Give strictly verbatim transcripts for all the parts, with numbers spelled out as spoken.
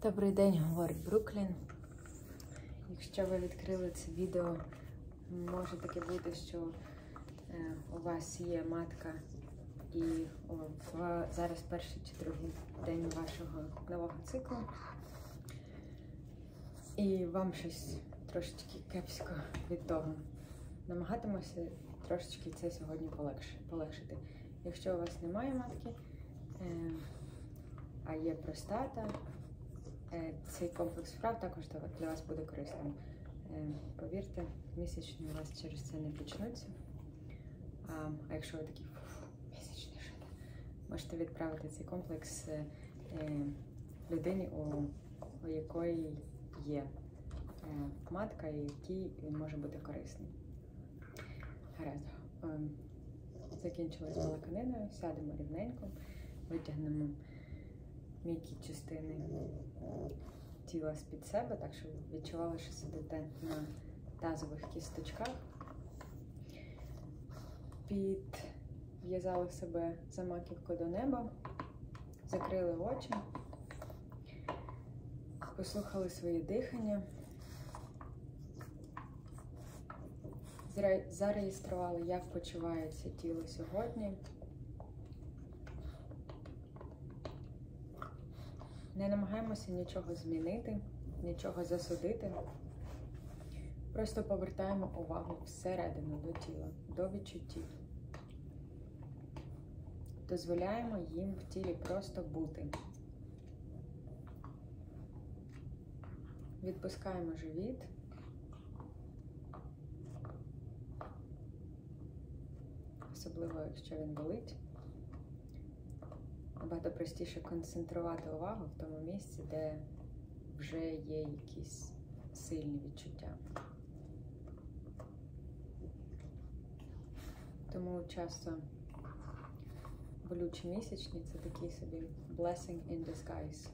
Добрий день, говорить Бруклін. Якщо ви відкрили це відео, може таке бути, що е, у вас є матка і о, в, зараз перший чи другий день вашого нового циклу. І вам щось трошечки кепсько від того. Намагатимуся трошечки це сьогодні полегшити. Якщо у вас немає матки, е, а є простата, цей комплекс вправ також для вас буде корисним. Повірте, місячні у вас через це не почнуться. А, а якщо ви такі місячні жити, можете відправити цей комплекс е, людині, у, у якої є е, матка, і якій він може бути корисний. Гаразд. Е, закінчилась балаканиною, сядемо рівненько, витягнемо м'які частини тіла з-під себе, так що ви відчували, що сидите на тазових кісточках. Підв'язали себе за маківку до неба, закрили очі, послухали своє дихання, зареєстрували, як почувається тіло сьогодні. Не намагаємося нічого змінити, нічого засудити. Просто повертаємо увагу всередину до тіла, до відчуттів. Дозволяємо їм в тілі просто бути. Відпускаємо живіт. Особливо, якщо він болить. Набагато простіше концентрувати увагу в тому місці, де вже є якісь сильні відчуття. Тому часто болючі місячні – це такий собі blessing in disguise.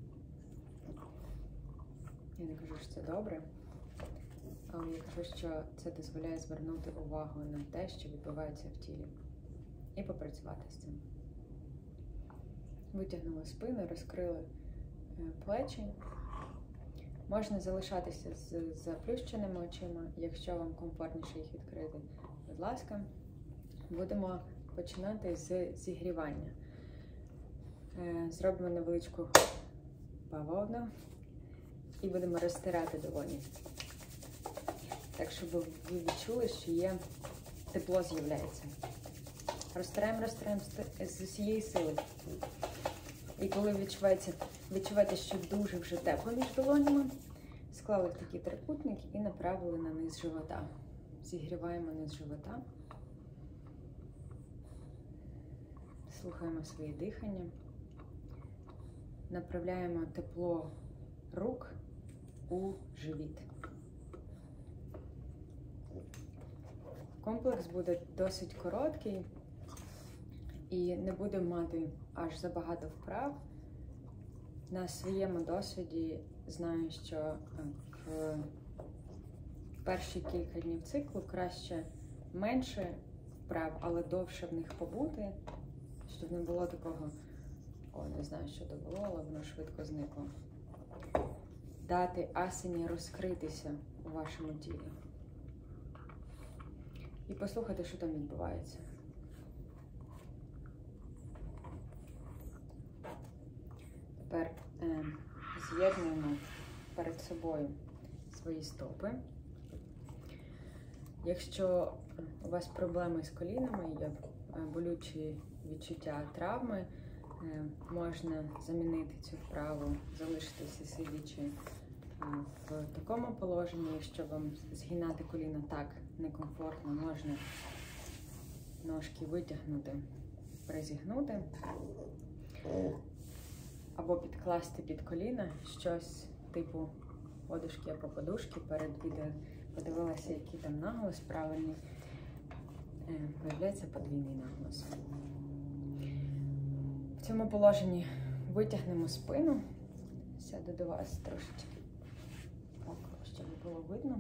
Я не кажу, що це добре, але я кажу, що це дозволяє звернути увагу на те, що відбувається в тілі, і попрацювати з цим. Витягнули спину, розкрили плечі. Можна залишатися з заплющеними очима, якщо вам комфортніше їх відкрити. Будь ласка, будемо починати з зігрівання. Зробимо невеличку бавовну і будемо розтирати долоні. Так, щоб ви відчули, що є тепло з'являється. Розтираємо, розтираємо з усієї сили. І коли відчуваєте, відчуваєте, що дуже вже тепло між долонями, склали в такий трикутник і направили на низ живота. Зігріваємо низ живота. Слухаємо своє дихання. Направляємо тепло рук у живіт. Комплекс буде досить короткий. І не будемо мати аж забагато вправ. На своєму досвіді знаю, що в перші кілька днів циклу краще менше вправ, але довше в них побути, щоб не було такого, о, не знаю, що то було, але воно швидко зникло. Дати асані розкритися у вашому тілі. І послухати, що там відбувається. Тепер е, з'єднуємо перед собою свої стопи. Якщо у вас проблеми з колінами, є болючі відчуття травми, е, можна замінити цю вправу, залишитися сидячи е, в такому положенні. Якщо вам згинати коліна так некомфортно, можна ножки витягнути, призігнути. Або підкласти під коліна щось типу подушки або подушки. Перед відео подивилася, який там наголос правильний. Виявляється подвійний наголос. В цьому положенні витягнемо спину. Сяду до вас трошечки около, щоб було видно.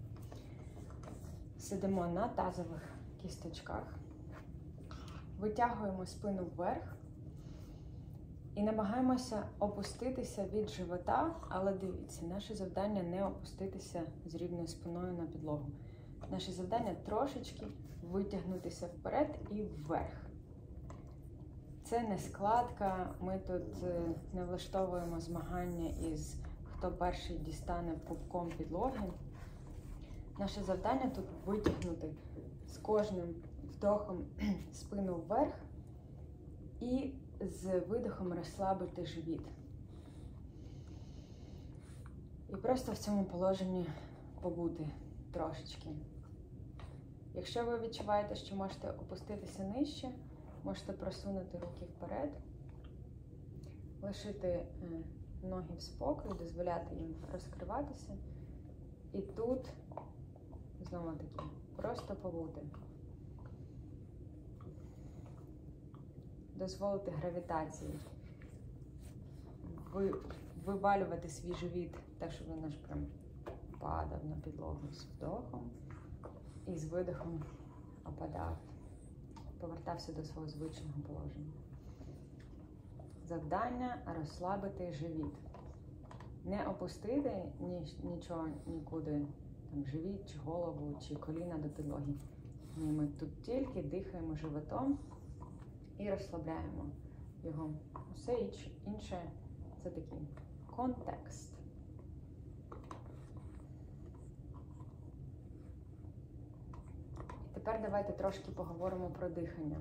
Сидимо на тазових кісточках. Витягуємо спину вверх. І намагаємося опуститися від живота, але дивіться, наше завдання не опуститися з рівною спиною на підлогу. Наше завдання трошечки витягнутися вперед і вверх. Це не складка, ми тут не влаштовуємо змагання із хто перший дістане пупком підлоги. Наше завдання тут витягнути з кожним вдохом спину вверх і з видихом розслабити живіт. І просто в цьому положенні побути трошечки. Якщо ви відчуваєте, що можете опуститися нижче, можете просунути руки вперед, лишити ноги в спокій, дозволяти їм розкриватися. І тут, знову таки, просто побути. Дозволити гравітації вивалювати свій живіт так, щоб він аж прям падав на підлогу з вдохом і з видихом опадав. Повертався до свого звичного положення. Завдання – розслабити живіт. Не опустити нічого нікуди, там живіт, чи голову, чи коліна до підлоги. Ні, ми тут тільки дихаємо животом і розслабляємо його. Все інше – це такий контекст. І тепер давайте трошки поговоримо про дихання.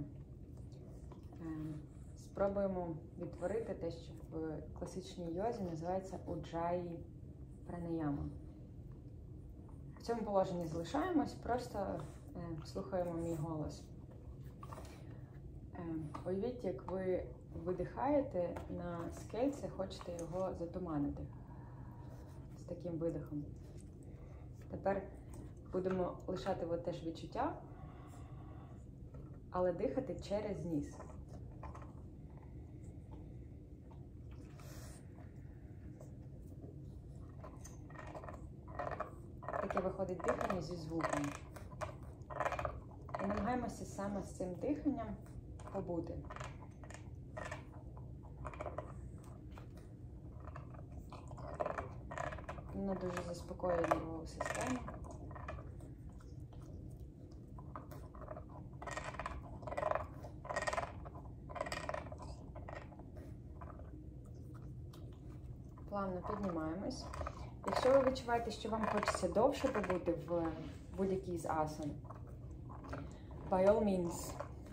Спробуємо відтворити те, що в класичній йозі називається уджаї пранаяма. В цьому положенні залишаємось, просто е, слухаємо мій голос. Е, уявіть, як ви видихаєте на скельце, хочете його затуманити з таким видихом. Тепер будемо лишати от теж відчуття, але дихати через ніс. Таке виходить дихання зі звуком. І намагаємося саме з цим диханням побути. Воно дуже заспокоює нервову систему. Плавно піднімаємось. Якщо ви відчуваєте, що вам хочеться довше побути в будь-якій з асан, by all means,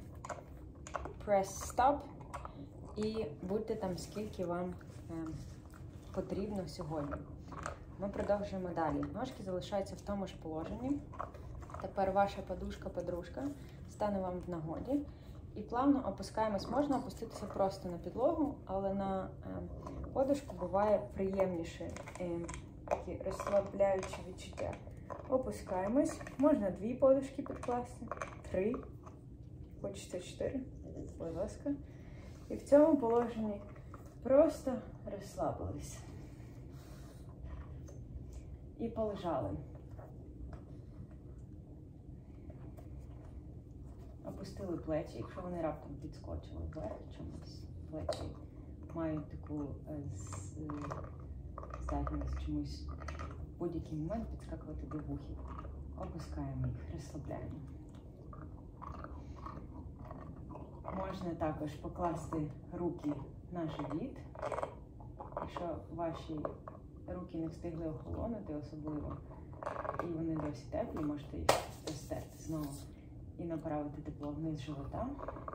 press stop і будьте там, скільки вам е, потрібно сьогодні. Ми продовжуємо далі. Ножки залишаються в тому ж положенні. Тепер ваша подушка-подружка стане вам в нагоді. І плавно опускаємось. Можна опуститися просто на підлогу, але на е, подушку буває приємніше. Е, такі розслабляючі відчуття. Опускаємось. Можна дві подушки підкласти, три, хочеться чотири, будь ласка. І в цьому положенні просто розслабились. І полежали. Опустили плечі, якщо вони раптом підскочили вверх чомусь. Плечі мають таку здатність чомусь в будь-який момент підскакувати до вухів. Опускаємо їх, розслабляємо. Можна також покласти руки на живіт. Якщо ваші руки не встигли охолонути особливо, і вони досі теплі, можете їх розтерти знову і направити тепло вниз живота.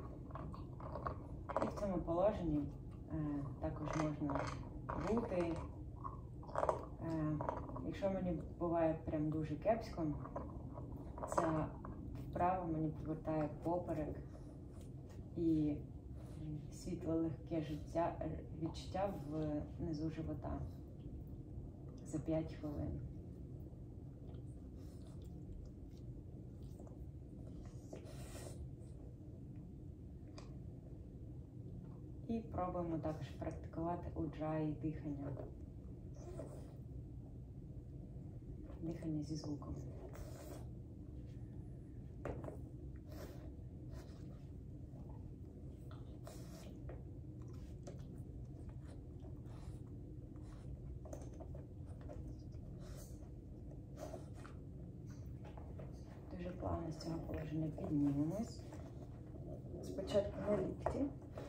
І в цьому положенні е, також можна бути. Е, якщо мені буває прям дуже кепсько, ця вправа мені повертає поперек і світле легке життя, відчуття внизу живота за п'ять хвилин. І пробуємо також практикувати уджаї дихання. Дихання зі звуком. Ми з цього положення піднімемось. Спочатку на лікті,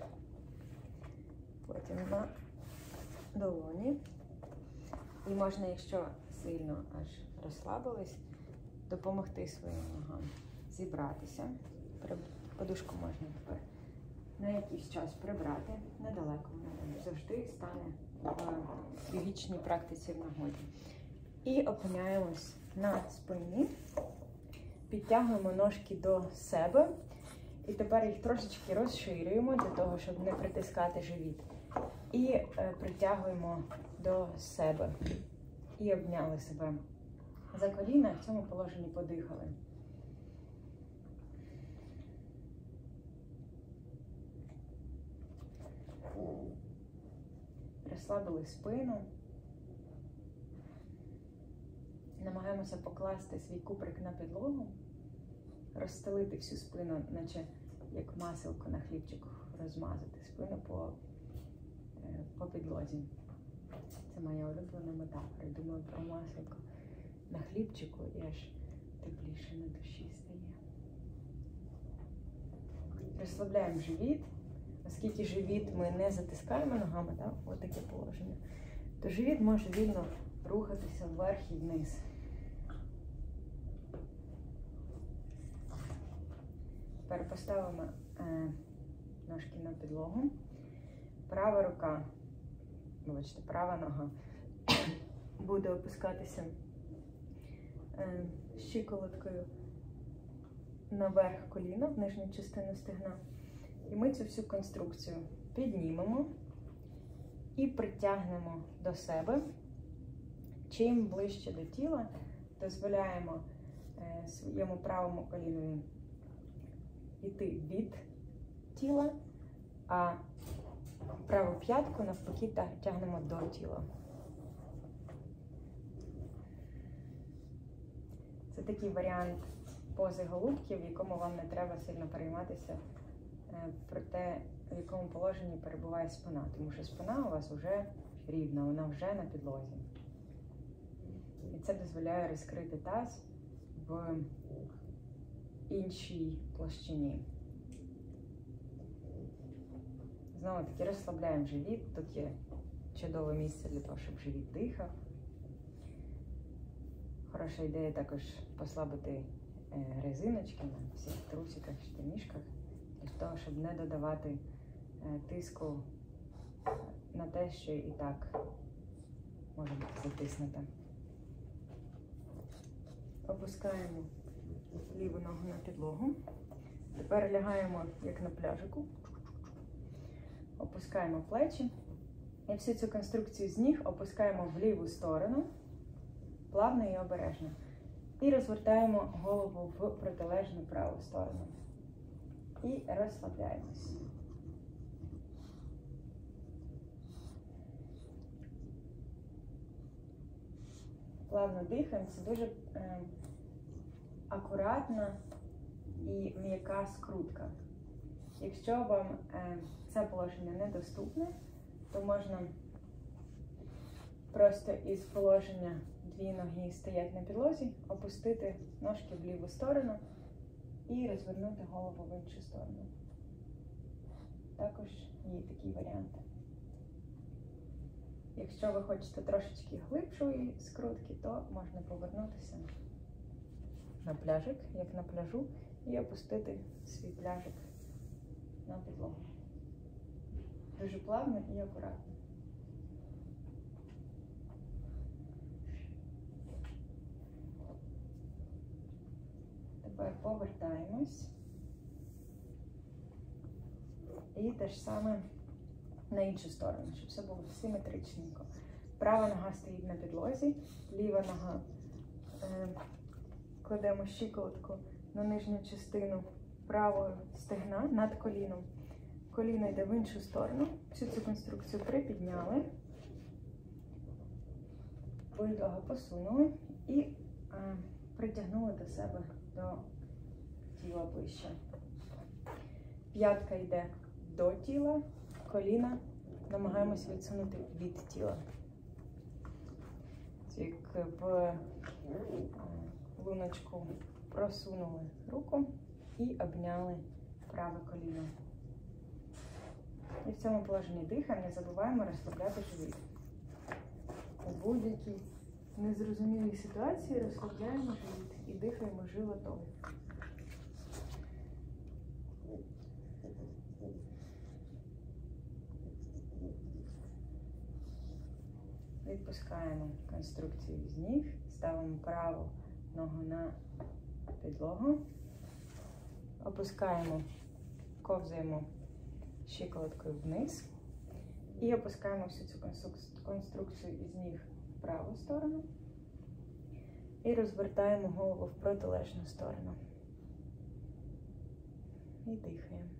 потім на долоні. І можна, якщо сильно аж розслабились, допомогти своїм ногам зібратися. Подушку можна тепер на якийсь час прибрати, недалеко вона завжди стане в йогічній практиці в нагоді. І опиняємось на спині, підтягуємо ножки до себе. І тепер їх трошечки розширюємо для того, щоб не притискати живіт. І е, притягуємо до себе. І обняли себе за коліна, в цьому положенні подихали. Розслабили спину. Намагаємося покласти свій куприк на підлогу, розстелити всю спину, наче як маселко на хлібчику, розмазати спину по, по підлозі. Це моя улюблена метафора. Думаю про маселко на хлібчику і аж тепліше на душі стає. Розслабляємо живіт. Оскільки живіт ми не затискаємо ногами, так, ось таке положення, то живіт може вільно рухатися вверх і вниз. Тепер поставимо е, ножки на підлогу. Права рука, вибачте, права нога буде опускатися е, щиколоткою наверх коліна, в нижню частину стегна. І ми цю всю конструкцію піднімемо і притягнемо до себе. Чим ближче до тіла, дозволяємо е, своєму правому колінові йти від тіла, а праву п'ятку навпаки тягнемо до тіла. Це такий варіант пози голубки, в якому вам не треба сильно перейматися про те, в якому положенні перебуває спина, тому що спина у вас вже рівна, вона вже на підлозі. І це дозволяє розкрити таз в іншій площині. Знову таки розслабляємо живіт, тут є чудове місце для того, щоб живіт дихав. Хороша ідея також послабити резиночки на всіх трусиках, штанішках, для того, щоб не додавати тиску на те, що і так може бути затиснуте. Опускаємо ліву ногу на підлогу. Тепер лягаємо, як на пляжику. Опускаємо плечі. І всю цю конструкцію з ніг опускаємо в ліву сторону, плавно і обережно. І розвертаємо голову в протилежну праву сторону. І розслабляємось. Плавно дихаємо. Це дуже е, акуратна і м'яка скрутка. Якщо вам е, це положення недоступне, то можна просто із положення дві ноги стоять на підлозі, опустити ножки в ліву сторону і розвернути голову в іншу сторону. Також є такий варіант. Якщо ви хочете трошечки глибшої скрутки, то можна повернутися на пляжик, як на пляжу, і опустити свій пляжик на підлогу. Дуже плавно і акуратно. Тепер повертаємось. І те ж саме на іншу сторону, щоб все було симетричненько. Права нога стоїть на підлозі, ліва нога е, кладемо щиколотку на нижню частину правої стегна над коліном. Коліно йде в іншу сторону. Всю цю конструкцію припідняли, бульдога посунули і е, притягнули до себе, до тіла ближче. П'ятка йде до тіла, коліна намагаємося відсунути від тіла. Це як в луночку просунули руку і обняли праве коліно. І в цьому положенні дихаємо, не забуваємо розслабляти живіт. У будь-якій незрозумілій ситуації розслабляємо живіт і дихаємо животом. Відпускаємо конструкцію з ніг, ставимо праву ногу на підлогу, опускаємо, ковзаємо щиколоткою вниз і опускаємо всю цю конструкцію із ніг в праву сторону і розвертаємо голову в протилежну сторону. І дихаємо.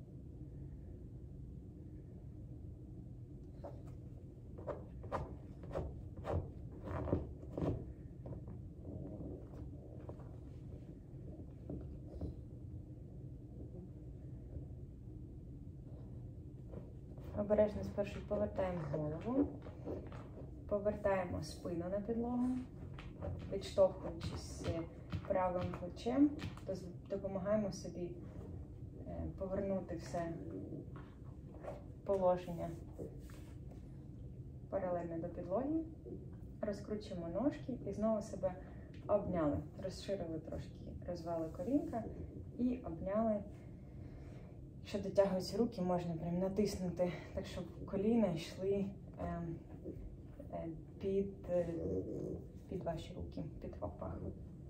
Обережно спершу повертаємо голову, повертаємо спину на підлогу, відштовхуючись правим плечем, допомагаємо собі повернути все положення паралельно до підлоги, розкручуємо ножки і знову себе обняли, розширили трошки, розвали колінка і обняли. Якщо дотягуються руки, можна прям натиснути, так щоб коліна йшли е, е, під, е, під ваші руки, під пахви.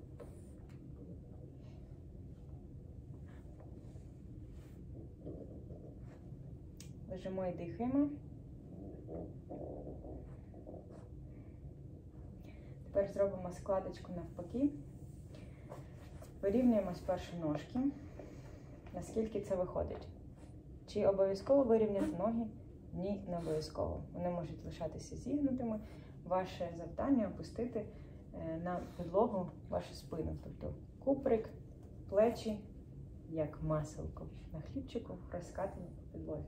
Лежимо і дихаємо. Тепер зробимо складочку навпаки. Вирівнюємо спершу ножки. Наскільки це виходить. Чи обов'язково вирівняти ноги? Ні, не обов'язково. Вони можуть лишатися зігнутими. Ваше завдання опустити на підлогу вашу спину. Тобто куприк, плечі, як маселко на хлібчику, розкатані по підлозі.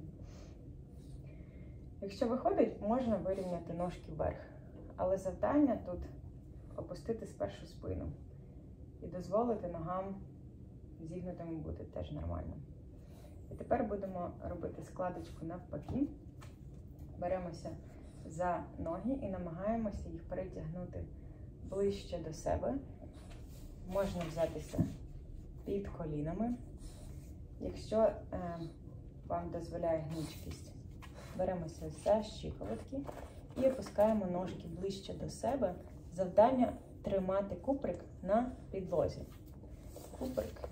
Якщо виходить, можна вирівняти ножки вверх. Але завдання тут опустити спершу спину. І дозволити ногам зігнутими бути теж нормально. І тепер будемо робити складочку навпаки. Беремося за ноги і намагаємося їх перетягнути ближче до себе. Можна взятися під колінами. Якщо е, вам дозволяє гнучкість, беремося за щиколотки і опускаємо ножки ближче до себе. Завдання тримати куприк на підлозі. Куприк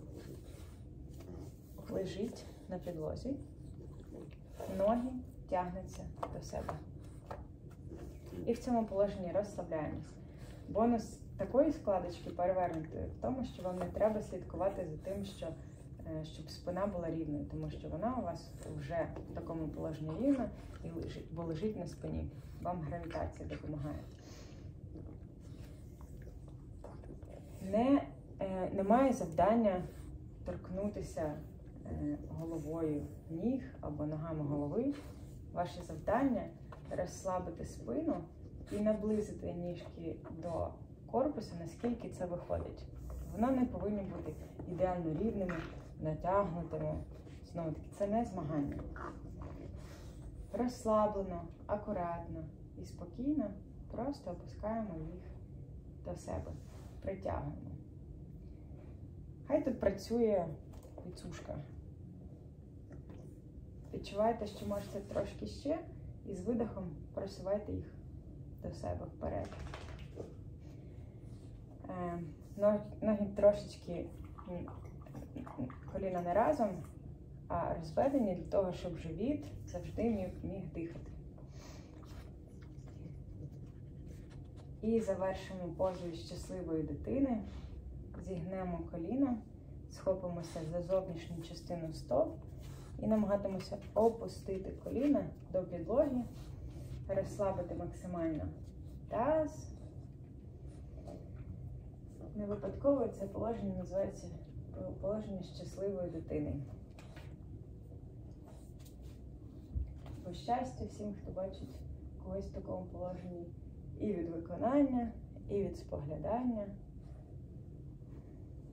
лежить на підлозі, ноги тягнуться до себе. І в цьому положенні розслабляємось. Бонус такої складочки перевернутої в тому, що вам не треба слідкувати за тим, що, щоб спина була рівною, тому що вона у вас вже в такому положенні рівна і лежить, бо лежить на спині. Вам гравітація допомагає. Не, е, немає завдання торкнутися е, головою ніг або ногами голови. Ваше завдання – розслабити спину і наблизити ніжки до корпусу, наскільки це виходить. Воно не повинні бути ідеально рівними, натягнутими. Знову таки, це не змагання. Розслаблено, акуратно і спокійно просто опускаємо їх до себе. Притягуємо. Хай тут працює підсушка. Відчувайте, що можете трошки ще, і з видихом просувайте їх до себе вперед. Ноги трошечки, коліна не разом, а розведені для того, щоб живіт завжди міг, міг дихати. І завершимо позою щасливої дитини. Зігнемо коліна, схопимося за зовнішню частину стоп і намагатимемося опустити коліна до підлоги, розслабити максимально таз. Не випадково це положення називається положення щасливої дитини. По щастю всім, хто бачить когось в такому положенні, і від виконання, і від споглядання.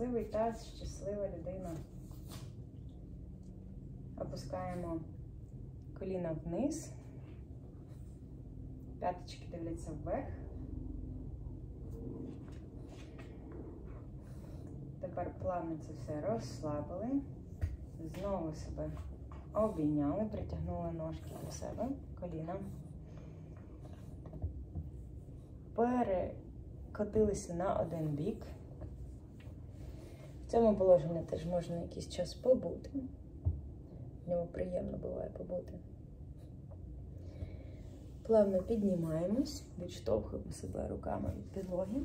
щасливий таз, щаслива людина. Опускаємо коліна вниз. П'яточки дивляться вверх. Тепер плавно це все розслабили. Знову себе обійняли, притягнули ножки до себе, коліна. Перекотилися на один бік. В цьому положенні теж можна якийсь час побути. В ньому приємно буває побути. Плавно піднімаємось, відштовхуємо себе руками від підлоги.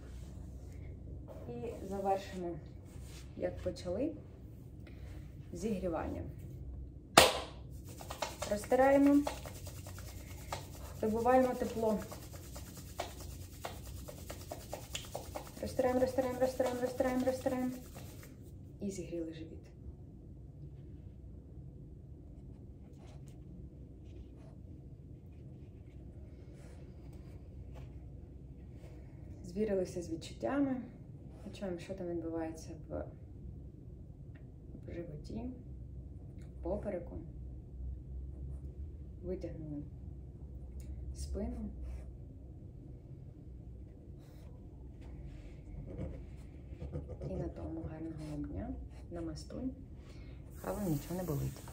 І завершимо, як почали, зігрівання. Розтираємо, добуваємо тепло. Розтираємо, розтираємо, розтираємо, розтираємо, розтираємо. І зігріли живіт. Звірилися з відчуттями. Відчуваємо, що там відбувається в, в животі, в попереку. Витягнули спину. І на тому гарного вам дня. Намастуй. Хай вам нічого не болить.